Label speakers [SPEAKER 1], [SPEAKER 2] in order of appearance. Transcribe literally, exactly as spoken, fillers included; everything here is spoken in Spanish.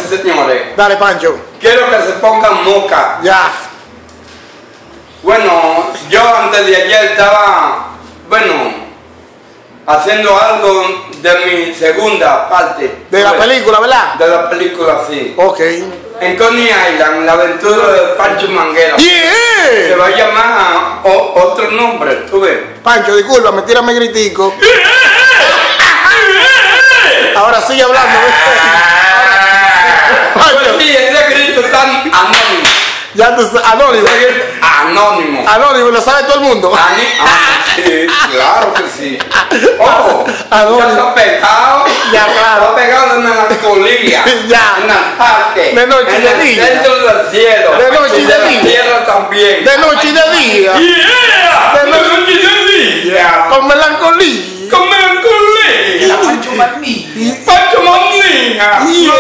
[SPEAKER 1] señores.
[SPEAKER 2] Dale, Pancho.
[SPEAKER 1] Quiero que se pongan moca.
[SPEAKER 2] Ya.
[SPEAKER 1] Bueno, yo antes de ayer estaba, bueno, haciendo algo de mi segunda parte.
[SPEAKER 2] De la película, ¿verdad?
[SPEAKER 1] De la película, sí.
[SPEAKER 2] Ok.
[SPEAKER 1] En Coney Island, la aventura de Pancho Manguera.
[SPEAKER 2] Yeah.
[SPEAKER 1] Se va a llamar o, otro nombre, tú ves.
[SPEAKER 2] Pancho, discúlpame, tírame gritico. Ahora sigue hablando.
[SPEAKER 1] Pues sí, ese grito tan anónimo.
[SPEAKER 2] Ya tú sabes, anónimo.
[SPEAKER 1] Ese grito anónimo.
[SPEAKER 2] Anónimo, lo sabe todo el mundo.
[SPEAKER 1] Ani ah, sí, claro que sí. Ojo,
[SPEAKER 2] Anónimo.
[SPEAKER 1] ya está pegado.
[SPEAKER 2] Ya, claro.
[SPEAKER 1] Está pegado en melancolía.
[SPEAKER 2] Ya.
[SPEAKER 1] En el parque.
[SPEAKER 2] De noche y
[SPEAKER 1] en
[SPEAKER 2] de
[SPEAKER 1] el
[SPEAKER 2] día.
[SPEAKER 1] centro del cielo.
[SPEAKER 2] De noche y de
[SPEAKER 1] la
[SPEAKER 2] día.
[SPEAKER 1] tierra también.
[SPEAKER 2] De noche y de día.
[SPEAKER 1] Yeah.
[SPEAKER 2] De
[SPEAKER 1] De noche y de día.
[SPEAKER 2] Con melancolía.
[SPEAKER 1] Con melancolía.
[SPEAKER 3] Pancho Magnífico.
[SPEAKER 1] Pancho Manía.
[SPEAKER 2] Yeah.